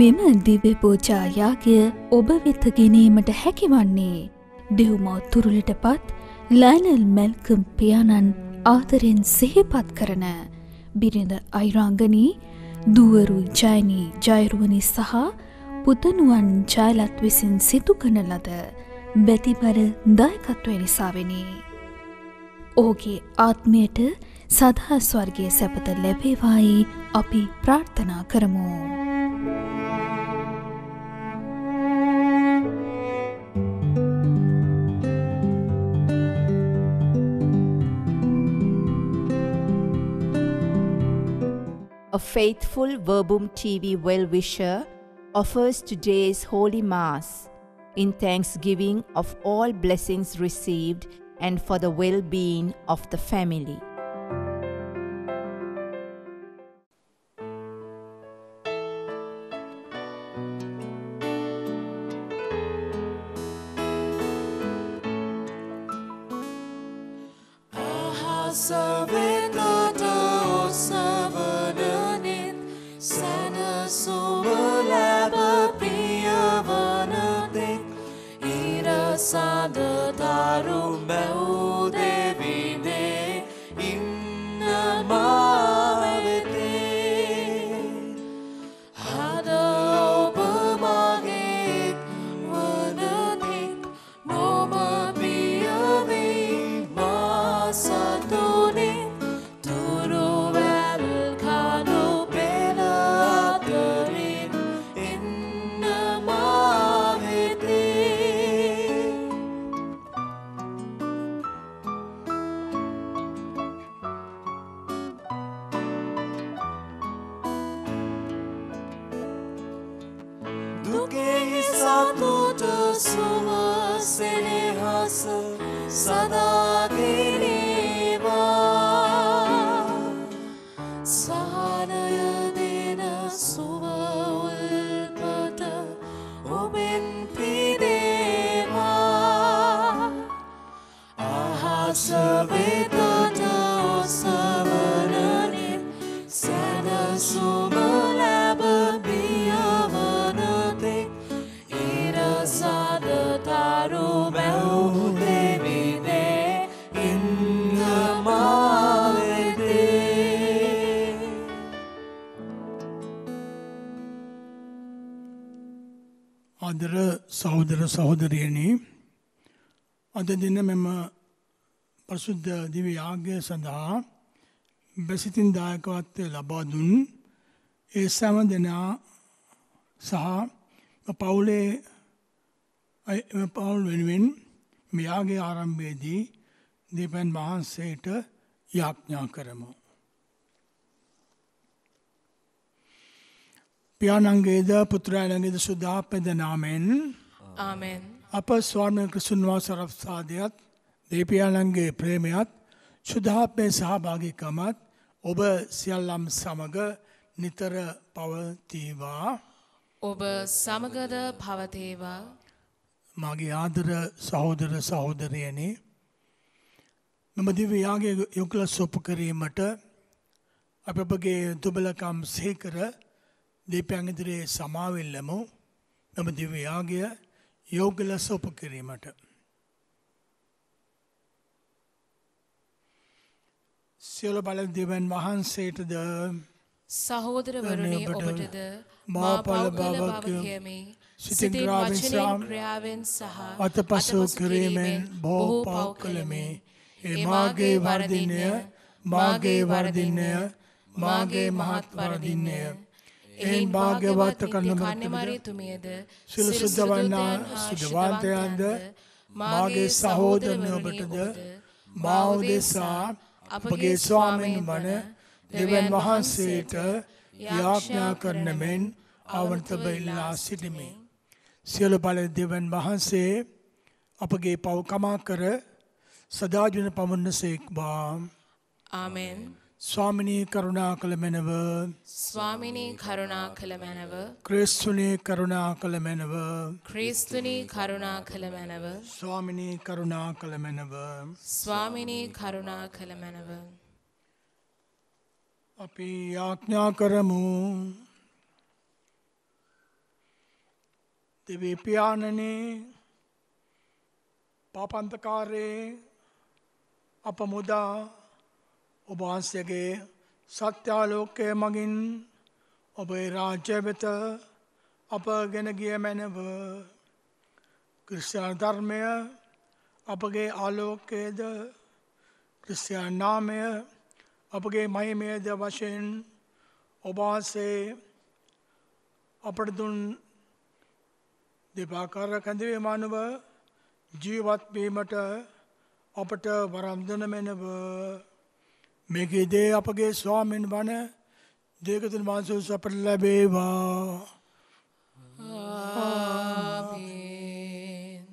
මෙම දිව්‍ය පූජා යාගය ඔබ වෙත ගෙනීමට හැකිවන්නේ දෙව්මව් තුරුලටපත් ලයනල් මැල්කම් පියාණන් ආදරෙන් සිහිපත් කරන බිරිඳ අයිරාංගනී දුවරු ජයනී ජයරුවනි සහ පුතණුවන් ජයලත් විසින් සිදු කරන ලද බැතිබර දායකත්වය නිසාවෙනි. ඔහුගේ ආත්මයට සදා ස්වර්ගයේ සැපත ලැබේවායි අපි ප්‍රාර්ථනා කරමු. A faithful Verbum TV well-wisher offers today's Holy Mass in thanksgiving of all blessings received and for the well-being of the family. ආදර සහෝදර සහෝදරියනි, අද දින මෙම පරිසුද්ධ දිව්‍ය යාගය සඳහා බැසිතින් දායකත්වය ලබා දුන් ඒ සෑම දෙනා සහ පවුල් වෙනුවෙන් මේ යාගයේ ආරම්භයේදී දෙවියන් වහන්සේට යාඥා කරමු. පියාණන්ගේද පුත්‍රයාණන්ගේද සුදාපෙද නාමෙන් ආමෙන්. අප ස්වාමීන් ක්‍රිස්තුන් වහන්සේ රාජ්‍යයත් දෙවියන්ගේ ප්‍රේමයත් සුදාපේ සහභාගීකමත් ඔබ සියල්ලම් සමග නිතර පවතිවා. ඔබ සමගද පවතේවා. මාගේ ආදර සහෝදර සහෝදරියනි, මම දිව්‍ය යාගයේ යොකලස් ඔප්පු කිරීමට අප ඔබගේ දුබලකම් සීකර දෙවියන් ඉදිරියේ සමාවෙල්ලමු. මම දිව්‍ය යාගය යොකලස් ඔප්පු කිරීමට සියලු බල දෙවියන් වහන්සේටද සහෝදරවරුනි ඔබටද මා පළබව කියමි. සිතින් වචනයෙන් ක්‍රියාවෙන් සහ අතපසු කිරීමෙන් බොහෝ පව් කළෙමි. ඒ මාගේ වර්ධිනය මාගේ මහත් වර්ධිනය. එයින් භාග්‍යවත් කන්නමරිතුමියද සියලු සුද්ධවන්තයන්ද මාගේ සහෝදරනි ඔබටද මා උදෙසා අපගේ ස්වාමීන් වන දෙවියන් වහන්සේට යාඥා කරන මෙන් අවන්තව ඉල්ලා සිටිමි. සියලු බල දෙවියන් වහන්සේ අපගේ පව් කමා කර සදාජන පමුණසේක්වා. ආමෙන්. ස්වාමිනී කරුණා කළ මැනව. ස්වාමිනී කරුණා කළ මැනව. ක්‍රිස්තුනී කරුණා කළ මැනව. ක්‍රිස්තුනී කරුණා කළ මැනව. ස්වාමිනී කරුණා කළ මැනව. ස්වාමිනී කරුණා කළ මැනව. අපි යාඥා කරමු. දෙවී පියාණනි පාපන්තකාරේ අප මුදා ඔබ වහන්සේගේ සත්‍යාලෝකය මගින් ඔබේ රාජ්‍ය වෙත අප ගෙන ගිය මැනව ක්‍රිස්තියානි ධර්මය අපගේ ආලෝකයේද ක්‍රිස්තියානි නාමය අපගේ මහිමයද වශයෙන් ඔබ වහන්සේ අපට දුන් දෙපාකාර කැඳවීම අනුව ජීවත් වීමට අපට වරම් දුන මැනව මේකේ දේ අපගේ ස්වාමීන් වන දේවතුන් වහන්සේ අපට ලැබේවා. ආමේන්.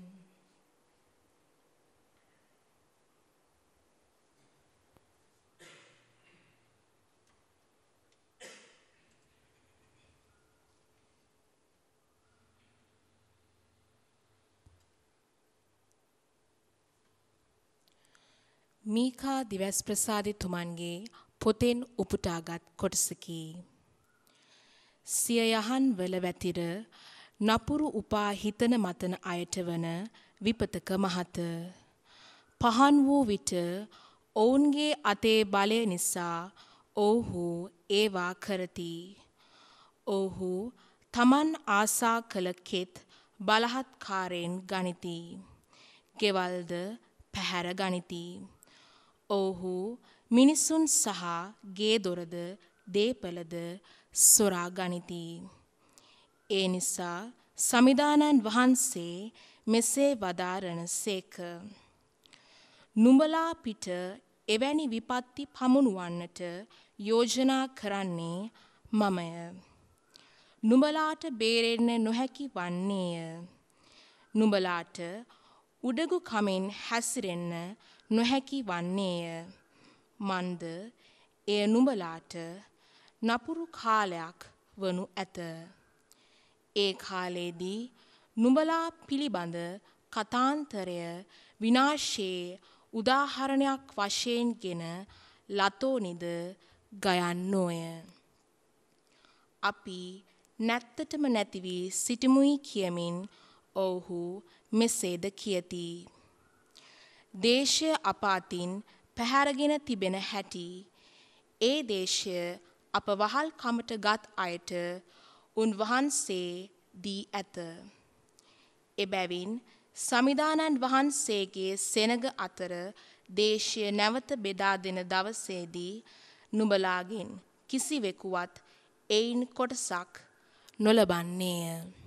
මීකා දිවස් ප්‍රසාදිතුමන්ගේ පොතෙන් උපුටාගත් කොටසකි. සිය යහන් වල වැතිර නපුරු උපා හිතන මතන අයට වන විපතක මහත. පහන් වූ විට ඔවුන්ගේ අතේ බලය නිසා ඔවුහු ඒවා කරති. ඔවුහු තමන් ආසා කළ කෙත් බලහත්කාරයෙන් ගනිති. ගෙවල්ද පැහැර ගනිති. ඔවුහු මිනිසුන් සහ ගේ දොරද දේපලද සොරා ගනිති. ඒ නිසා සමිදානන් වහන්සේ මෙසේ වදාරන සේක. නුඹලා පිට එවැනි විපත්ති පමුණුවන්නට යෝජනා කරන්නේ මමය. නුඹලාට බේරෙන්න නොහැකි වන්නේය. නුඹලාට උඩගු කමෙන් හැසිරෙන්න නොහැකි වන්නේය. මන්ද එය නුඹලාට නපුරු කාලයක් වනු ඇත. ඒ කාලයේදී නුඹලා පිළිබඳ කතාන්තරය විනාශයේ උදාහරණයක් වශයෙන් ගෙන ලතෝනිද ගයන්නෝය. අපි නැත්තටම නැති වී සිටිමුයි කියමින් ඔවුහු මෙසේද කියති. දේශය අප අතින් පැහැරගෙන තිබෙන හැටි ඒ දේශය අප වහල්කමට ගත් අයට උන්වහන්සේ දී ඇත. එබැවින් සමිදානන් වහන්සේගේ සෙනග අතර දේශය නැවත බෙදා දෙන දවසේදී නුඹලාගෙන් කිසිවෙකුවත් එයින් කොටසක් නොලබන්නේය.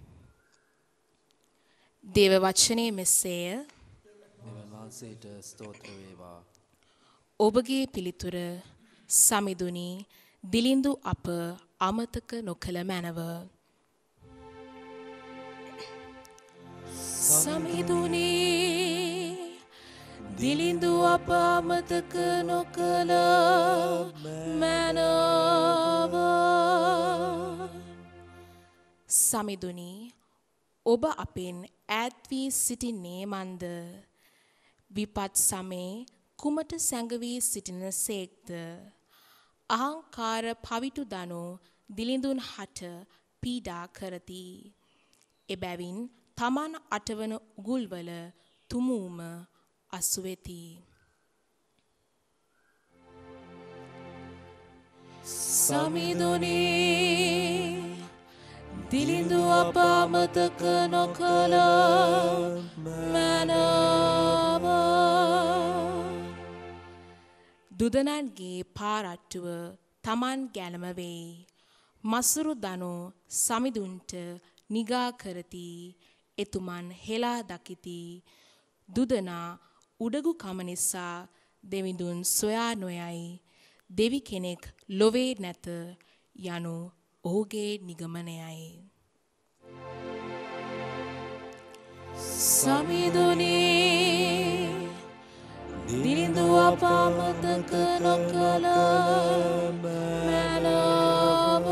දේව වචනේ මෙසේය. දෙවන්වහන්සේට ස්තෝත්‍ර වේවා. ඔබගේ පිළිතුර සමිඳුනි දිලිඳු අප අමතක නොකළ මැනව. සමිඳුනි දිලිඳු අප අමතක නොකළ මැනව. සමිඳුනි ඔබ අපෙන් ඈත් වී සිටින්නේ මන්ද? විපත් සමේ කුමට සැඟවී සිටින සේක්ද? අහංකාර පවිටු දනු දිලිඳුන් හට පීඩා කරති. එබැවින් තමන් අටවන උගුල්වල තුමූම අසුවෙති. සමිඳුනි දිලිඳු අප අමතක නොකළ මැනව. දුදනන්ගේ පාරට්ටුව තමන් ගැනම වෙයි. මසුරු දනු සමිඳුන්ට නිගා කරති. එතුමන් හෙලා දකිති. දුදනා උඩගු කම නිසා දෙවිඳුන් සොයා නොයයි. දෙවි කෙනෙක් ලොවේ නැත යනු ඔහුගේ නිගමනයයි. සමිඳුනි දිලිඳු අප අමතක නොකළ මැනව.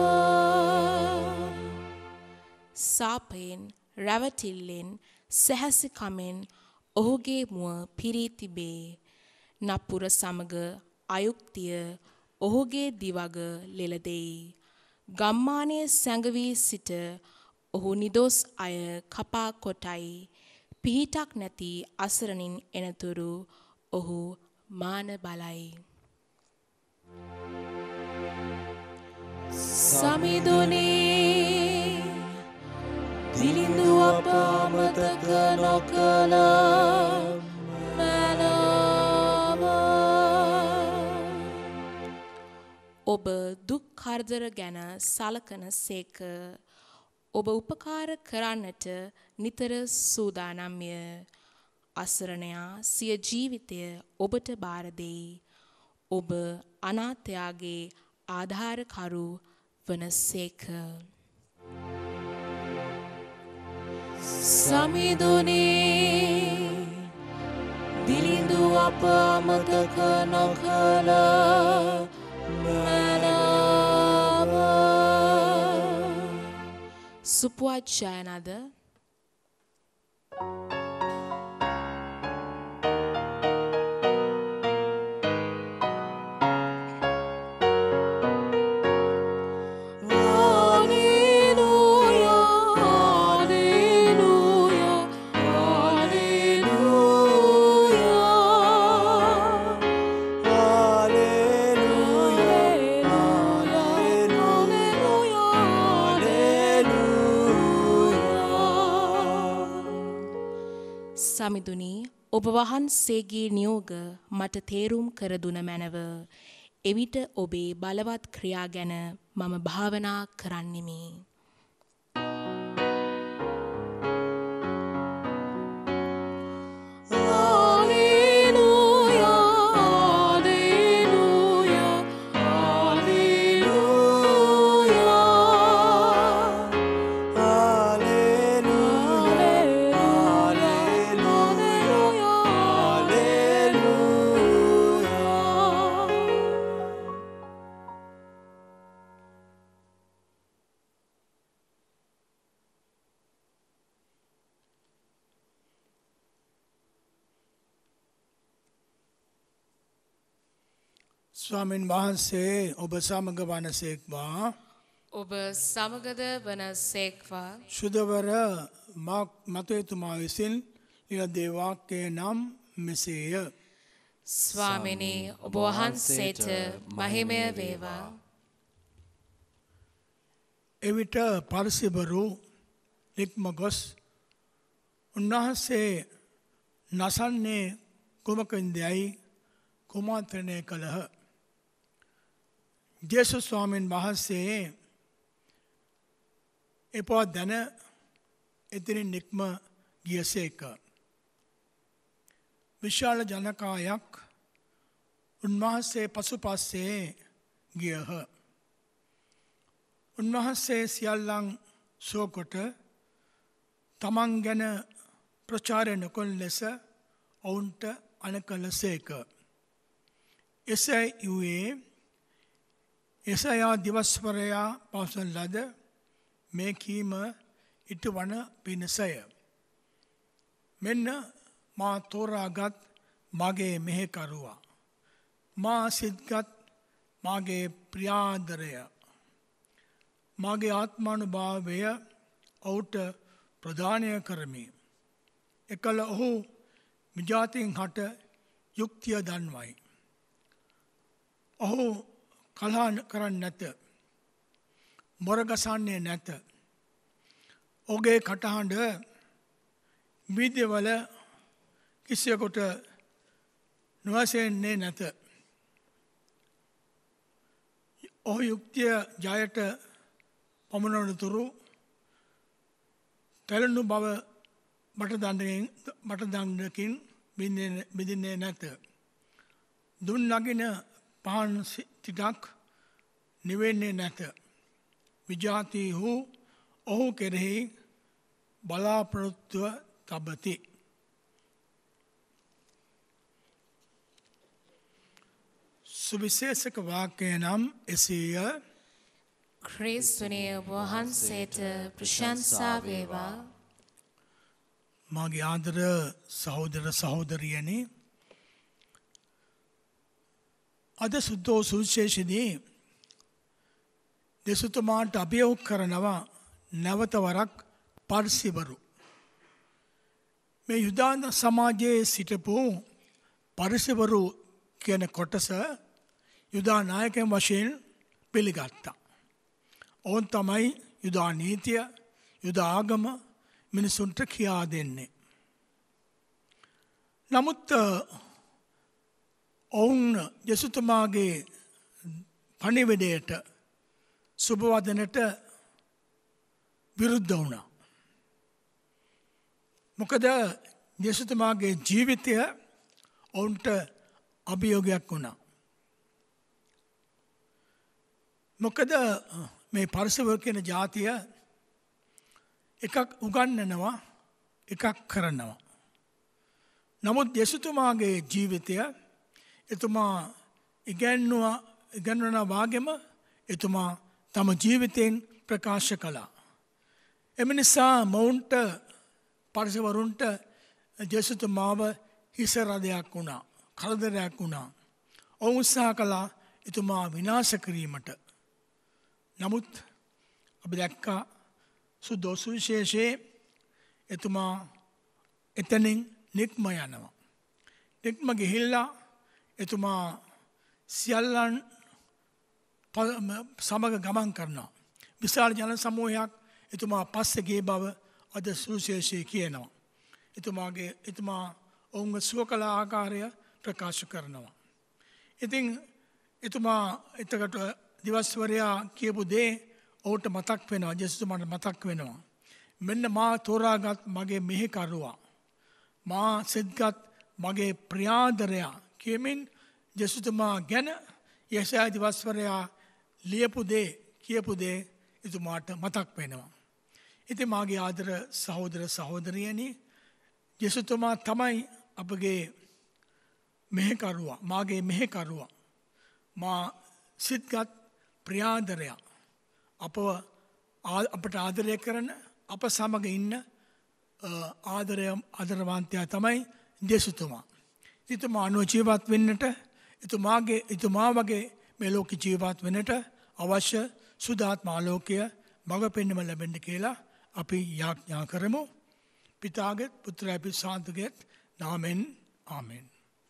සාපයෙන් රැවටිල්ලෙන් සැහැසිකමෙන් ඔහුගේ මුව පිරී තිබේ. නපුර සමග අයුක්තිය ඔහුගේ දිවග ලෙලදෙයි. ගම්මානයේ සැඟවී සිට ඔහු නිදොස් අය කපා කොටයි. පිහිටක් නැති අසරණින් එනතුරු ඔහු මාන බලයි. සමිඳුනි දිලිඳු අප අමතක නොකළ මැනව. ඔබ දුක් කරදර ගැන සලකන සේක. ඔබ උපකාර කරන්නට නිතර සූදානම්ය. අසරණයා සිය ජීවිතය ඔබට බාර දෙයි. ඔබ අනාථයාගේ ආධාරකරු වන සේක. සමිඳුනි දිලිඳු අප අමතක නොකළ මැනව. සුපුවත් ජයනද සමිඳුනි ඔබ වහන්සේගේ නියෝග මට තේරුම් කර දුන මැනව. එවිට ඔබේ බලවත් ක්‍රියා ගැන මම භාවනා කරන්නෙමි. ස්වාමීන් වහන්සේ ඔබ සමග වනසේක්වා. ඔබ සමගද වනසේක්වා. ශුද්ධවර මතයතුමා විසින් ලියදේ වාක්‍යය නම් මෙසේය. ස්වාමිනී ඔබ වහන්සේට මහිමය වේවා. එවිට පරිසෙබරු නික්ම ගොස් උන්වහන්සේ නසන්නේ කුමකින්දැයි කුමන්ත්‍රණය කළහ. ජේසුස් ස්වාමීන් වහන්සේ එපා දැන එතිරින් නික්ම ගියසේක. විශාල ජනකායක් උන්වහන්සේ පසුපස්සේ ගියහ. උන්වහන්සේ සියල්ලන් සෝකොට තමන් ගැන ප්‍රචාරය නොකළ ලෙස ඔවුන්ට අනකළසේක. එසේ වූයේ එසයා දිවස්වරයා පවසන ලද මේ කීම ඉටු වන පිණිසය. මෙන්න මා තෝරාගත් මගේ මෙහෙකරුවා. මා සිත්ගත් මගේ ප්‍රියාදරය. මගේ ආත්මානුභාවය ඔහුට ප්‍රදානය කරමි. එකල ඔහු විජාතින් හට යුක්තිය දන්වයි. ඔහු කලහ කරන්නේ නැත. මොරගසන්නේ නැත. ඔහුගේ කටහඬ වීදිවල කිසියෙකුට නොඇසෙන්නේ නැත. ඔහු යුක්තිය ජයට පමුණවනතුරු තැලුණු බව බටදණ්ඩකින් බිඳින්නේ නැත. දුන් නගින පහන් ටිකක් නිවෙන්නේ නැත. විජාතිහු ඔහු කෙරෙහි බලාපොරොත්තුව තබති. සුවිශේෂක වාක්‍යය නම් එසේය. ක්‍රිස්තුනේ වහන්සේට ප්‍රශංසා වේවා. මගේ ආදර සහෝදර සහෝදරියනි, අද සුද්ධෝ සුවිශේෂදී දෙසුතුමාට අභියෝග කරනවා නැවතවරක් පරිසවරු. මේ යුදාන සමාජයේ සිටපු පරිසවරු කියන කොටස යුදා නායකයන් වශයෙන් පිළිගත්තා. ඔවුන් තමයි යුදා නීතිය, යුදා ආගම මිනිසුන්ට කියා දෙන්නේ. නමුත් ඔවුන් යේසුතුමාගේ පණිවිඩයට සුබවදනට විරුද්ධ වුණා. මොකද යේසුතුමාගේ ජීවිතය ඔවුන්ට අභියෝගයක් වුණා. මොකද මේ පරිසවරු කියන ජාතිය එකක් උගන්වනවා, එකක් කරනවා. නමුත් යේසුතුමාගේ ජීවිතය එතුමා ඉගැන්වන වාගෙම එතුමා තම ජීවිතයෙන් ප්‍රකාශ කළා. එම නිසා මොවුන්ට පරිසවරුන්ට යේසුතුමාව හිසරදයක් වුණා, කරදරයක් වුණා. ඔවුන් උත්සාහ කළා එතුමා විනාශ කිරීමට. නමුත් අපි දැක්කා සුවිශේෂයේ එතුමා එතනින් නික්ම යනවා. නික්ම ගිහිල්ලා එතුමා සියල්ලන් සමග ගමන් කරනවා. විශාල ජන සමූහයක් එතුමා පස්සේ ගිය බව අද සුවිශේෂයේ කියනවා. එතුමා ඔවුන්ව සුව කළ ආකාරය ප්‍රකාශ කරනවා. ඉතින් එතුමා එතකට දිවස්වරයා කියපු දේ ඔහුට මතක් වෙනවා. යේසුතුමාට මතක් වෙනවා. මෙන්න මා තෝරාගත් මගේ මෙහෙකරුවා, මා සිද්ගත් මගේ ප්‍රියාදරයා කියමින් යේසුතුමා ගැන යෙසායා දිවස්වරයා කියපු දේ එතුමාට මතක් වෙනවා. ඉතින් මාගේ ආදර සහෝදර සහෝදරියනි, යේසුතුමා තමයි අපගේ මෙහෙකරුවා, මාගේ මෙහෙකරුවා, මා සිද්ගත් ප්‍රියාදරයා, අපට ආදරය කරන, අප සමග ඉන්න ආදරවන්තයා තමයි යේසුතුමා. එතුමා අනුව ජීවත් වෙන්නට, එතුමා වගේ මේ ලෝකෙ ජීවත් වෙන්නට අවශ්‍ය සුදාත්ම ආලෝකය මඟ පෙන්වීම ලැබෙන්න කියලා අපි යාඥා කරමු. පිතාගෙත් පුත්‍රයාගේ පිසාන්තගෙත් නාමෙන් ආමෙන්.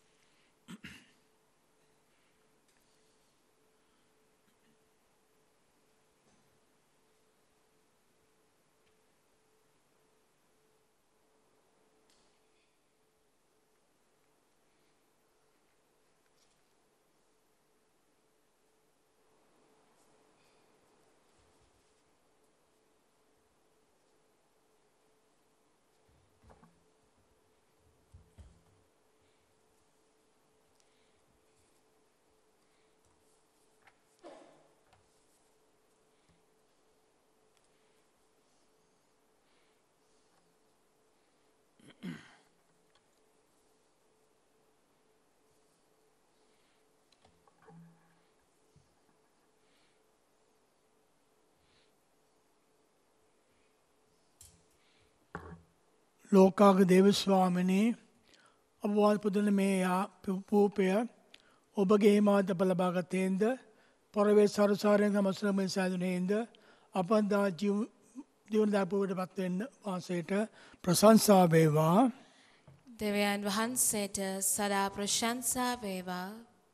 ලෝකාග දේවස්වාමිනී අපවාද පුදන මේ පූපය ඔබගේ හිමාත පලබාගතයෙන්ද පොරවේ සරුසාරයෙන් මසලමෙන් සෑදුනයෙන්ද අපන්දා ජීවනදාපුවට පත්වෙන්න වාසයට ප්‍රශංසා වේවා. දෙවියන් වහන්සේට සදා ප්‍රශංසා වේවා.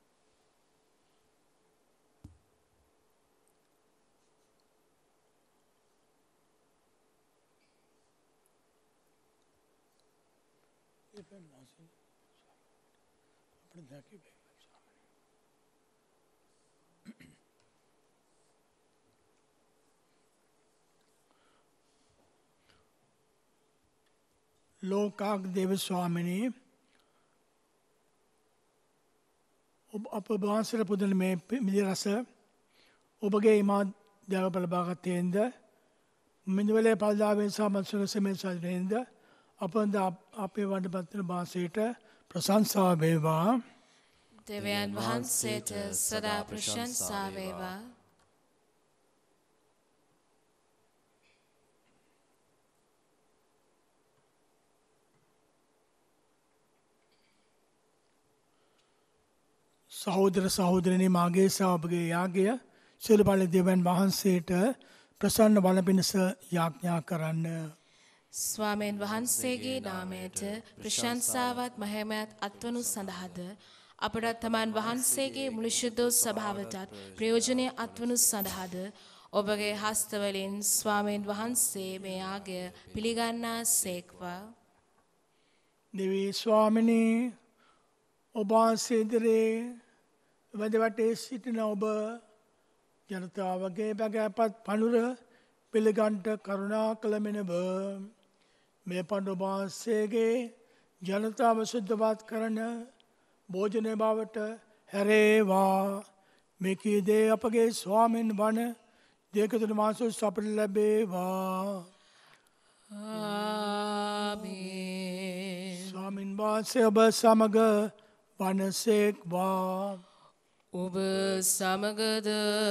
ලෝකාග දේවස්වාමිනී අප වහන්සේට පුදන මේ මිදි රස ඔබගේ හිමා දේව ලබාගත්තයෙන්ද මිදවලේ පල්දාවෙන් සහ මත්සල සෙමෙන් සාදනයෙන්ද අපන්ද අපේ වඩ පත්වන වාසයට ප්‍රශංසා වේවා. දෙවියන් වහන්සේට සදා ප්‍රශංසා වේවා. සහෝදර සහෝදරනි, මාගේ සහ ඔබගේ යාගය සියලු බල දෙවියන් වහන්සේට ප්‍රසන්න වන පිණිස යාඥා කරන්න. ස්වාමීන් වහන්සේගේ නාමයට ප්‍රශංසාවත් මහිමයත් අත්වනු සඳහාද අපට තමන් වහන්සේගේ මුළු ශුද්ධ ස්වභාවයටත් ප්‍රයෝජනය අත්වනු සඳහාද ඔබගේ හස්තවලින් ස්වාමීන් වහන්සේ මේ ආගය පිළිගන්නා සේක්වා. දෙවී ස්වාමිනී ඔබ වහන්සේ ඉදිරියේ වැද වටේ සිටින ඔබ ජනතාවගේ බැගෑපත් පනුර පිළිගන්ට කරුණා කළ මෙනව මේ පඬු ඔබ වහන්සේගේ ජනතාව සුද්ධවත් කරන භෝජනය බවට හැරේවා. මේ කී දේ අපගේ ස්වාමීන් වන දේකතුන මාසුස් අපට ලැබේවා. ආමේන්. ස්වාමීන් වහන්සේ ඔබ සමග වනසේක්වා. ඔබ සමගද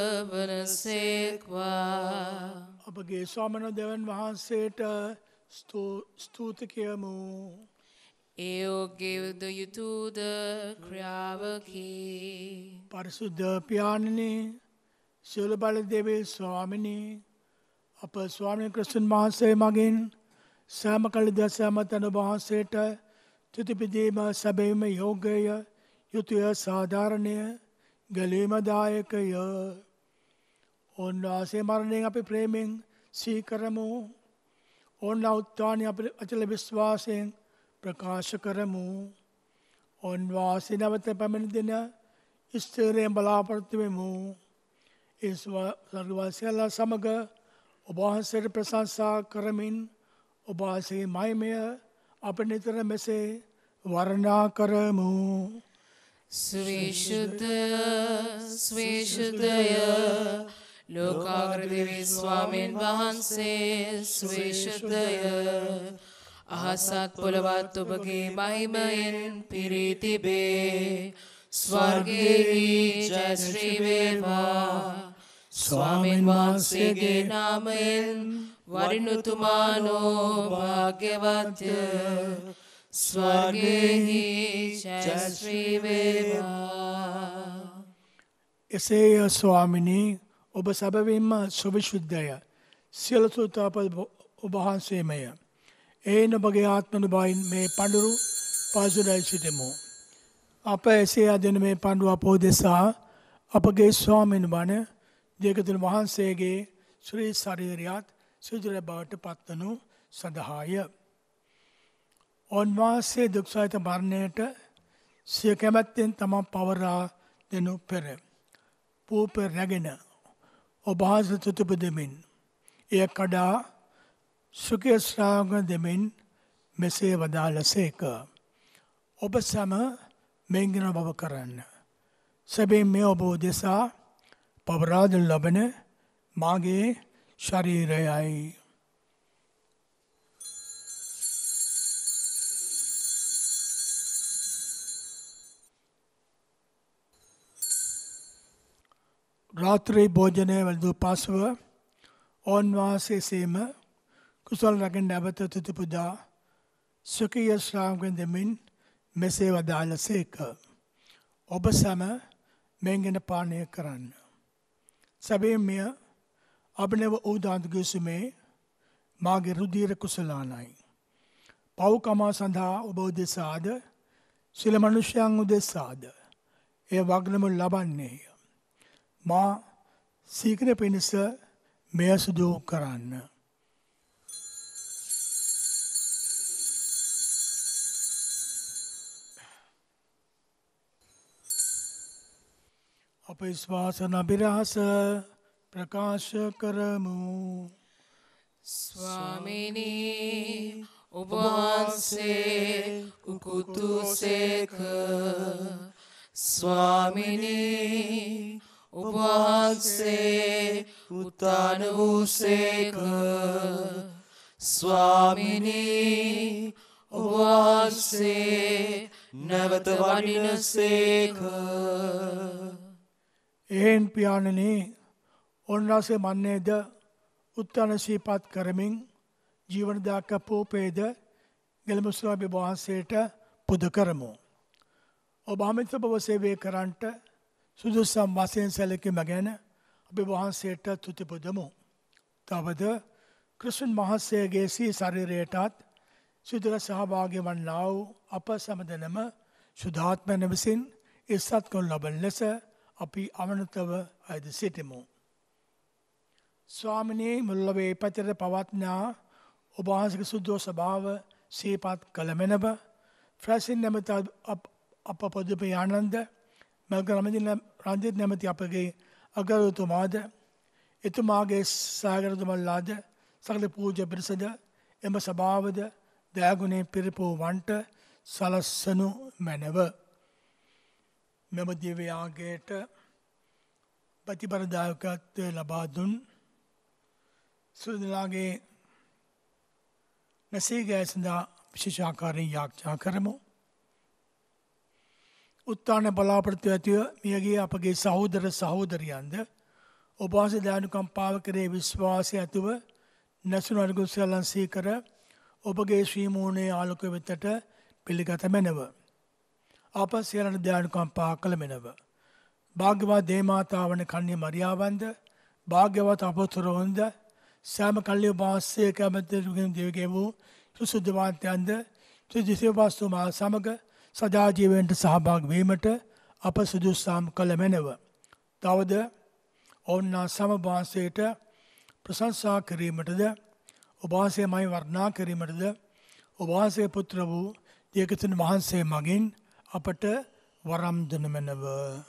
වනසේක්වා. අපගේ ස්වාමීන් දෙවන් වහන්සේට ස්තුති කියමු. ඒ ඔබගේ යුතුයද ක්‍රියාවකි. පරිසුද්ධ පියාණනි සියලු බල දෙවී ස්වාමිනී අප ස්වාමීන් ක්‍රිස්තුන් වහන්සේ මගින් සෑම කල්ද සෑම තැන වහන්සේට තුතිපිදීම සැබෑම යෝගය යුතුය සාධාරණය ගැලීමදායකය. ඔන්වහන්සේ මරණයෙන් අපි ප්‍රේමෙන් සීකරමු. ඔන්න උත්ථානය අපි අචල විශ්වාසයෙන් ප්‍රකාශ කරමු. ඔන්වහන්සේ නැවත පැමිණ දින ස්ථිරයෙන් බලාපොරොත්තු වෙමු. ඒ සර්වවාසීලා සමග ඔබ වහන්සේට ප්‍රශංසා කරමින් ඔබ වහන්සේගේ මහිමය අප නිතර මෙසේ වර්ණනා කරමු. ස්වේශුද්ධය ස්වේශුද්ධය ලෝකාග්‍රදේවී ස්වාමීන් වහන්සේ ස්වේශුද්ධය අහසත් පොළවත් ඔබගේ මහිමයෙන් පිරී තිබේ. ස්වර්ගයෙහි ජය ශ්‍රී වේවා. ස්වාමීන් වහන්සේගේ නාමයෙන් වරිණුතුමානෝ භාග්‍යවත්ය. ස්වර්ගයෙහි ජය ශ්‍රී වේවා. එසේය ස්වාමිනී ඔබ සැබවින්ම සවිශුද්ධය. සියලු සූතාප ඔබ වහන්සේමය. එයින් ඔබගේ ආත්මනුභවයෙන් මේ පඬුරු පාසුදයි සිටමු. අප එසේ අදන මේ පඬුව අපෝදෙසා අපගේ ස්වාමීන් වන දේකතුන් වහන්සේගේ ශ්‍රී ශරීරයත් සිදුර බවට පත්වනු සඳහාය. ඔන්වහන්සේ දුක්සහිත මරණයට සිය කැමැත්තෙන් තමන් පවරා දෙනු පෙර පූප රැගෙන ඔබ වහන්සේ තුතිප දෙමින් එය කඩා සුඛය ශ්‍රාවක දෙමින් මෙසේ වදාළසේක. ඔබ සැම මෙන්ගෙන බව කරන්න. සැබවින් මේ ඔබ උදෙසා පවරා දෙනු ලබන මාගේ ශරීරයයි. රාත්‍රී භෝජනය වලදු පසුව ඔන්වහන්සේ සේම කුසල් රැගෙන නැවත තුති පුදා සුඛීය ශ්‍රාවකයන් දෙමින් මෙසේ වදාළසේක. ඔබ සැම මෙන්ගෙන පානය කරන්න. සැබවින් මෙය අභිනව වූ දාන්තගිසුමේ මාගේ රුධිර කුසලානයි. පව්කමා සඳහා ඔබ උදෙසාද සිල මනුෂ්‍යයන් උදෙසාද එය වග්නමු ලබන්නේය. මා සීඝ්‍ර පිණිස මෙය සිදු කරන්න. අප විශ්වාසන අභිරහස ප්‍රකාශ කරමු. ස්වාමිනී ඔබ වහන්සේ උකුතු සේක. ස්වාමිනී ඔබ වහන්සේ උත්ථාන වූ සේක. ස්වාමිනී ඔබ වහන්සේ නැවත වඩින සේක. එහෙන් පියාණනි ඔන්වහන්සේ මන්නේද උත්ථාන සිහිපත් කරමින් ජීවනදායක පූපේද ගෙලමුස්ලාභි වහන්සේට පුද කරමු. ඔබ අමිත බව සේවය කරන්නට සුදුසම් වශයෙන් සැලකීම ගැන අපි වහන්සේට තුති පුදමු. තවද ක්‍රිස්තුන් වහන්සේගේ සී ශරීරයටත් සුදුර සහභාගී වන්නා වූ අප සැමදෙනම සුදාත්මයන් විසින් ඉස්සත් කරනු ලබන ලෙස අපි අවනතව අයද සිටිමු. ස්වාමිනී මුල්ලොවේ පැතිර පවත්නා ඔබ වහන්සේගේ සුද්ධ ස්වභාව සිහිපත් කළ මෙනව ෆ්‍රැසින් නැමැති අප පොදුපේ ආනන්ද රංජිත් නැමැති අපගේ අගරුතුමාද එතුමාගේ සහකරතුමල්ලාද සකල පූජ්‍ය පිරිසද එම සභාවද දයාගුණේ පිරිපූ වන්ට සලස්සනු මැනව. මෙම දිව්‍යයාගයට ප්‍රතිපරදායකත්වය ලබා දුන් සුදලාගේ නැසීගෑ සඳහා විශේෂාකාරයෙන් යාඥා කරමු. උත්තාන බලාපොරොත්තු ඇතිව මියගිය අපගේ සහෝදර සහෝදරියන්ද ඔබ වහන්සේ දයානුකම්පාව කරේ විශ්වාසය ඇතුව නැසුණු අනුකුසලයන් සීකර ඔබගේ ශ්‍රී මූණේ ආලෝක වෙතට පිළිගත මැනව. අප සියලුන් දයානුකම්පා කළ මැනව. භාග්‍යවත් දේවමාතාවන කන්‍ය මරියාවන්ද භාග්‍යවත් අපොස්තලවරුන්ද සෑම කල්ලි වාසයේ කැමැතිගෙන දෙවිගේ වූ සුසුද්ධවාන්තයන්ද සුදිසේවාස්තුමා සමග සදා ජීවන්ට සහභාගී වීමට අප සුදුසුම් කළ මැනව. තවද ඔවුන්නා සමභාසයට ප්‍රශංසා කිරීමටද ඔබ වහන්සේමයි වර්ණනා කිරීමටද ඔබ වහන්සේ පුත්‍ර වූ දේවකතුන් වහන්සේ මගින් අපට වරම් දෙනු මැනව.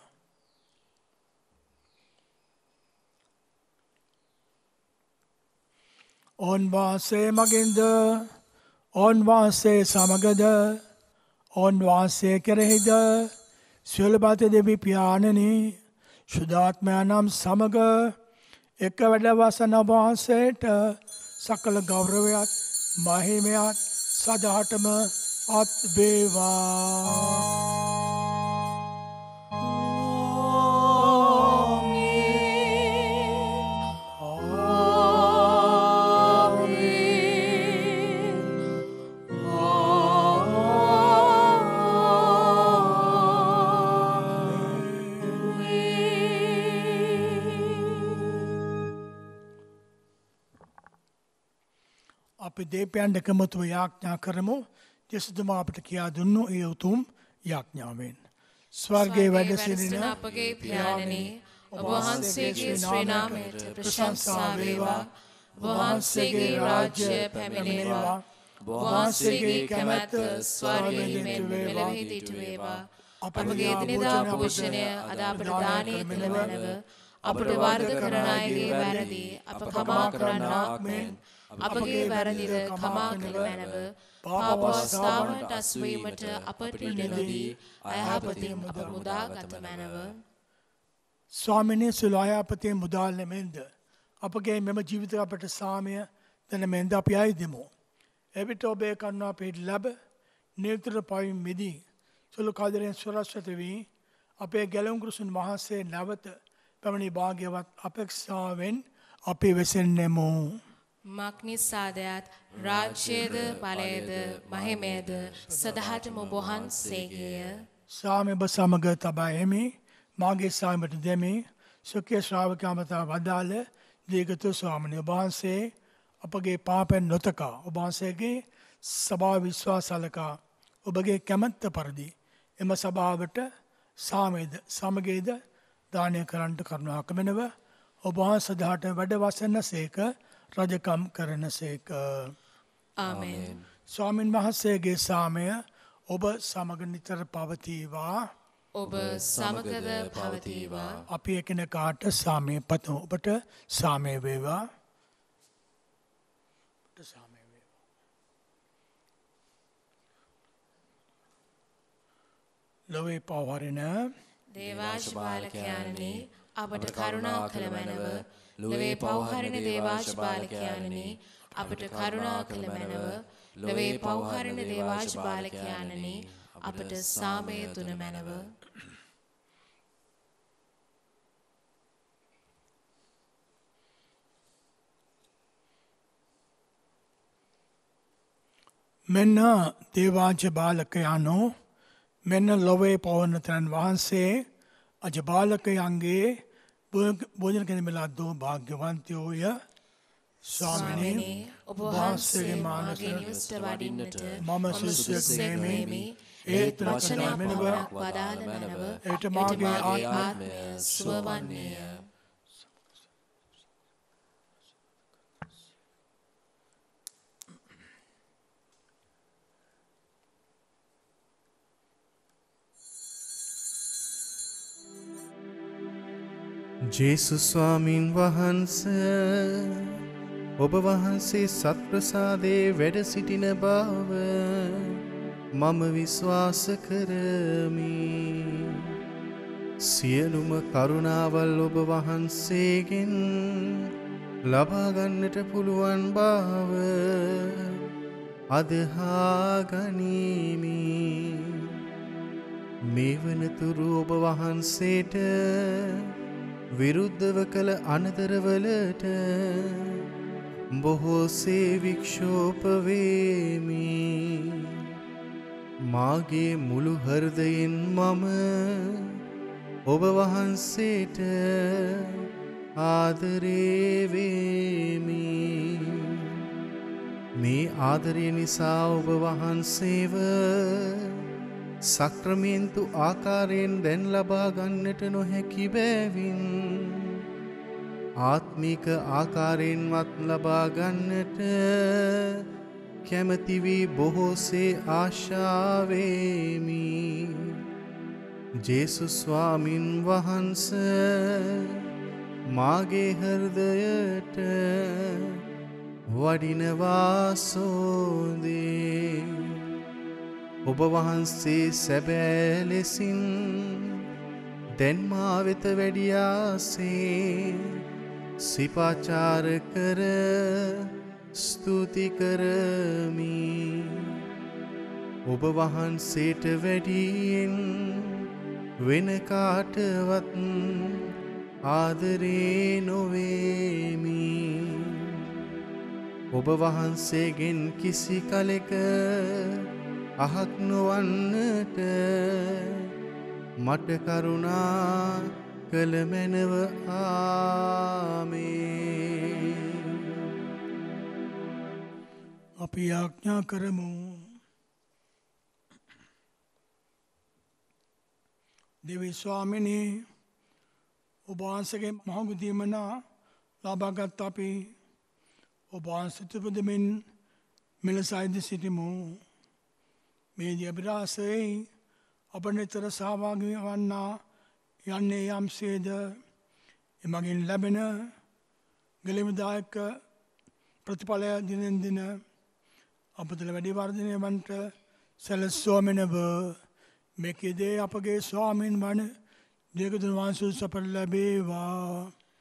ඔවුන් වහන්සේ මගින්ද ඔවුන් වහන්සේ සමගද ඔවුන් වහන්සේ කෙරෙහිද සියලු බත දෙවි පියාණනි ශුද්ධාත්මයනම් සමග එක වැඩ වසන වහන්සේට සකල ගෞරවයත් මහිමයත් සදාටම අත් වේවා. අපි දේපයන් එකමුතුව යාඥා කරමු. ජෙසුතුමා අපට කියා දුන්නු ඒ උතුම් යාඥාවෙන්. ස්වර්ගයේ වැඩ සිටින අපගේ පියාණනි ඔබ වහන්සේගේ ශ්‍රී නාමයට ප්‍රශංසා වේවා. ඔබ වහන්සේගේ රාජ්‍ය පැමිණේවා. ඔබ වහන්සේගේ කැමැත්ත ස්වර්ගයේ මෙලොව සිට වේවා. අපගේ දිනදා පෝෂණය අද අපට දානය කළ මැනව. අපට වරද කරන අයගේ වැරදි අප කමා කරන්නාක් මෙන් අපගේ වැරදිද කමා කළ මැනව. පාපස්ථාවනට අස්වීමට අපට ඉඩ නොදී අයහපතින් අප මුදාගත මැනව. ස්වාමිනේ සියලු අයහපතින් මුදාලෙමෙන්ද අපගේ මෙම ජීවිත අපට සාමය දෙනමෙන්ද අපි අයදෙමු. එවිට ඔබේ කරුණා පිහිට ලැබ නිරතර පවින් මිදී සුළු කාදරයෙන් සුරක්ෂිත වී අපේ ගැලවුම් ක්‍රිස්තුන් වහන්සේ නැවත පැමිණි භාග්‍යවත් අපේක්ෂාවෙන් අපි වෙසෙන්නෙමු. මක්නිසාදයත් රාජ්‍යයද බලයද මහිමයද සදහටම ඔබ වහන්සේගේය. සාමය ඔබ සමග තබා එමි. මාගේ සාමයට දෙමි. සුඛ්‍ය ශ්‍රාවකයන්ට වදාළ දීගතු ස්වාමීන් වහන්සේ අපගේ පාපෙන් නොතකා ඔබ වහන්සේගේ සභාව විශ්වාසලකා ඔබගේ කැමැත්ත පරිදි එම සභාවට සාමයේද සමගේද දානය කරන්නට කරුණාක මෙනව ඔබ වහන්සේ සදාට වැඩ වසන්න සේක රජකම් කරන සේක. ආමෙන්. ස්වාමින් වහන්සේගේ සාමය ඔබ සමග නිතර පවතිවා. ඔබ සමගද පවතිවා. අපි එකිනෙකාට සාමය පතමු. ඔබට සාමය වේවා. ලොවේ පවහරින දේවාශපාලකයන්නි අපට කරුණා කළ මැනව. ලොවේ පවහරින දේවාශපාලකයන්නි අපට කරුණා කළ මැනව. ලොවේ පවහරින දේවාශපාලකයන්නි අපට සාමය තුන මැනව. මෙන්න දේවාංශ බාලකයන්ෝ මෙන්න ලොවේ පවනතරන් වහන්සේ අජබාලකයන්ගේ භෝජන කෙනෙමලා දෝ භාග්‍යවන්තයෝය. ස්වාමිනී ඔබ වහන්සේ මාගේ නිවසට වඩින්නට මම සුදුසුසෙක් නෙමි. ඒත් වචනය පමණක් වදාළ මැනව එයට මාගේ ආත්මය සුවවන්නේය. ජේසුස් ස්වාමින් වහන්සේ ඔබ වහන්සේ සත්ප්‍රසාදේ වැඩ සිටින බව මම විශ්වාස කරමි. සියලුම කරුණාවල් ඔබ වහන්සේගෙන් ලබා ගන්නට පුළුවන් බව අදහා ගනිමි. මේ වනතුරු ඔබ වහන්සේට විරුද්ධව කළ අනතරවලට බොහෝසේ වික්ෂෝප වේමි. මාගේ මුළු හෘදයෙන් මම ඔබ වහන්සේට ආදරේ වේමි. මේ ආදරය නිසා ඔබ වහන්සේව සක්‍රමේන්තු ආකාරයෙන් දැන් ලබා ගන්නට නොහැකි බැවින් ආත්මික ආකාරයෙන්වත් ලබා ගන්නට කැමති වී බොහෝසේ ආශාවෙමි. ජේසුස් ස්වාමින් වහන්සේ මාගේ හෘදයට වඩිනවා සෝදේ. ඔබ වහන්සේ සැබෑ ලෙසින් දැන් මා වෙත වැඩියාසේ සිපාචාර කර ස්තුති කරමි. ඔබ වහන්සේට වැඩියෙන් වෙන කාටවත් ආදරේ නොවේමි. ඔබ වහන්සේගෙන් කිසි කලෙක අහක් නොවන්නට මට කරුණා කළ මැනව. ආමේන්. අපි ආඥා කරමු. දෙවි ස්වාමිනී ඔබ වහන්සේගේ මහඟු දීමනා ලබාගත් අපි ඔබ වහන්සේට පුදමින් මෙලෙස අයිද සිටිමු. මේ අභිලාෂයේ අප නිතර සහභාගී වන්නා යන්නේ යම්සේද එමගින් ලැබෙන ගලෙමදායක ප්‍රතිඵලය දිනෙන් දින අප තුළ වැඩි වර්ධනය වන්නට සැලැස්වීමව මේකෙදී අපගේ ස්වාමීන් වන දේවතුන් වහන්සේ සපල ලැබේවා.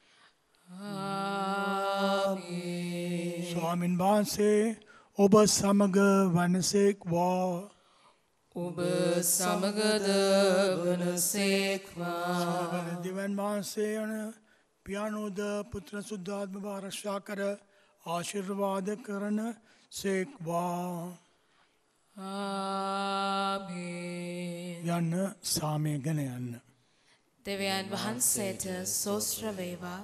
ආමේන්. ස්වාමීන් වහන්සේ ඔබ සමග වනසේක්වා. ඔබ සමගද වනසේක්වා. දෙවන් වහන්සේ යන පියානෝද පුත්‍ර සුද්ධාත්ම ආරක්ෂා කර ආශිර්වාද කරන සේක්වා. ආමේන්. යන්න සාමය ගෙන යන්න. දෙවියන් වහන්සේට සෝස්ත්‍ර වේවා.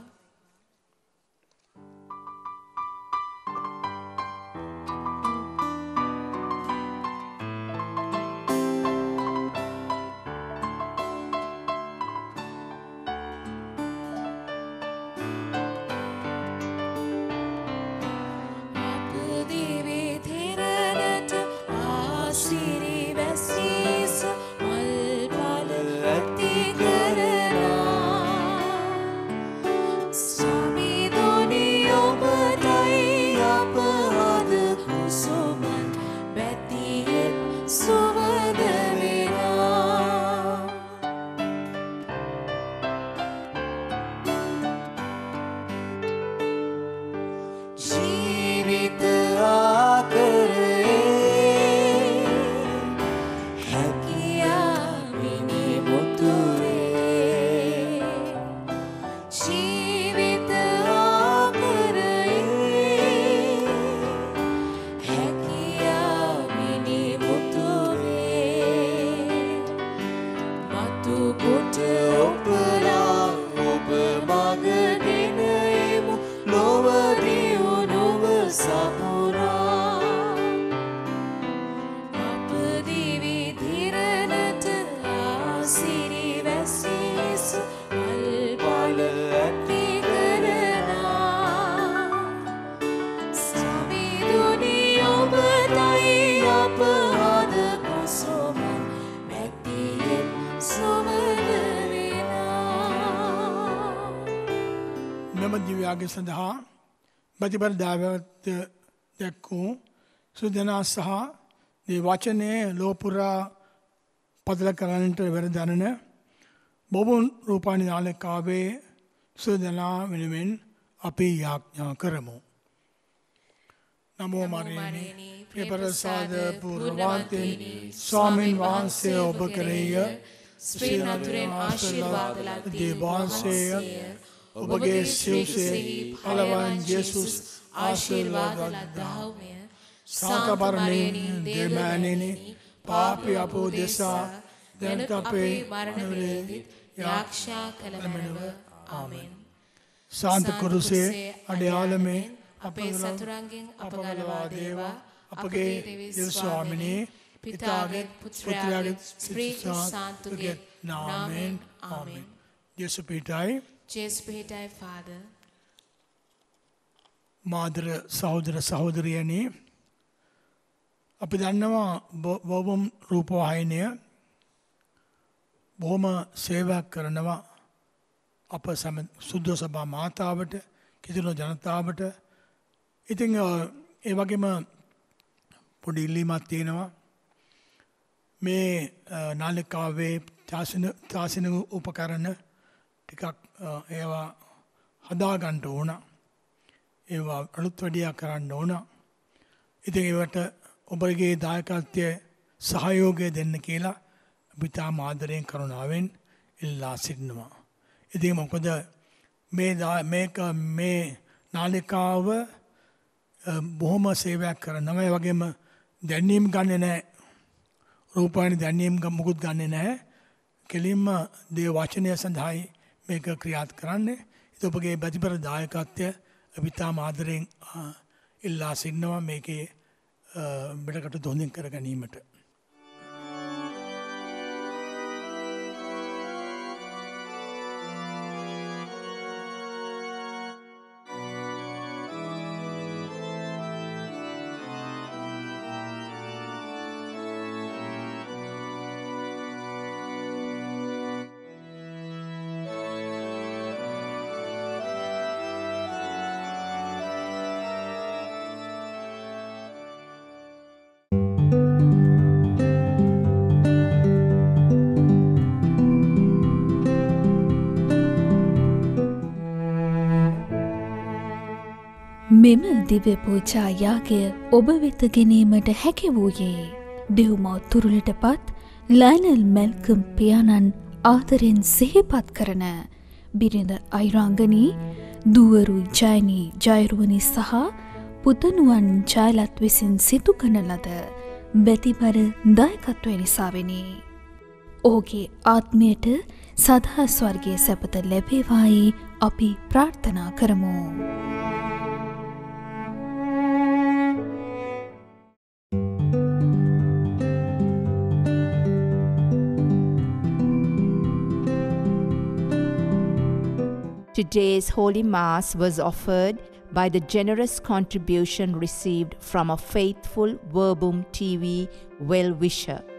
දිව්‍යාගය සඳහා ප්‍රතිපල දායකත්වය දැක්වූ සුදනා සහ මේ වචනය ලෝපුරා පදල කරන්නට වෙරදරන බොබුන් රූපානි නාලිකාවේ සුදනා වෙනුවෙන් අපි යාඥා කරමු. නමෝ මරියනි ප්‍රපරසාද පූර්වවන්තෙන් ස්වාමීන් වහන්සේ ඔබ කෙරෙහිය ශ්‍රී නතුරෙන් ආශිර්වාද ලද දේවාංශය ඔබගේ සිව්සෙහි පළවන් යේසුස් ආශිර්වාද ලද්දාහුමය. සාකපරණයෙන් දෙමෑණෙනි පාපී අපෝ දෙසා දැනට අපේ මරණවේදී යාක්ෂා කළ මැනව. ආමෙන්. සාන්ත කුරුසේ අඩයාලමේ අපේ සතුරන්ගෙන් අප ගලවා දේවා. අපගේ දෙව් ස්වාමිනේ පිතාගේ පුත්‍රයාගේ ස්පීරිතු සාන්තුගේ නාමයෙන්. ආමෙන්. යේසු පිටයි. ජේසු පිටයි ෆාදර්. මාතර සහෝදර සහෝදරියනි, අපි දන්නවා බොබම් රූපවාහිනිය බොහොම සේවයක් කරනවා අප සුද්ධ සභා මාතාවට, කිතුණු ජනතාවට. ඉතින් ඒ වගේම පොඩි ඉල්ලීමක් තියෙනවා. මේ නාලිකාවේ තාක්ෂණ උපකරණ ටිකක් ඒවා හදාගන්න ඕන. ඒවා අලුත් වැඩියා කරන්න ඕන. ඉතින් ඒවට ඔබගේ දායකත්වය සහයෝගය දෙන්න කියලා අපි තාම ආදරයෙන් කරුණාවෙන් ඉල්ලා සිටිනවා. ඉතින් මොකද මේ නාලිකාව බොහොම සේවයක් කරනවා. ඒ වගේම දැනීම් ගන්නෙ නැහැ. රූපවාහිනී දැනීම් මොකුත් ගන්නෙ නැහැ. කෙලින්ම දේව වචනය සඳහායි මේක ක්‍රියාත් කරන්නේ. ඉතින් ඔබගේ ප්‍රතිපල දායකත්වය අපි තාම ආදරයෙන් ඉල්ලා සිටිනවා මේකේ බඩකට හොඳින් කර ගැනීමට. මෙම දිව්‍ය පූජා යාගය ඔබ වෙත ගැනීමට හැකි වූයේ දෙව්මව් තුරුලට පත් ලයනල් මැල්කම් පියාණන් ආදරෙන් සිහිපත් කරන බිරිඳ අයිරාංගනී, දුවරු ජයනී ජයරුවනි සහ පුතණුවන් ජයලත් විසින් සිදු කරන ලද බැතිබර දායකත්වය නිසාවෙනි. ඔහුගේ ආත්මයට සදා ස්වර්ගයේ සැපත ලැබේවායි අපි ප්‍රාර්ථනා කරමු. Today's Holy Mass was offered by the generous contribution received from a faithful Verbum TV well-wisher.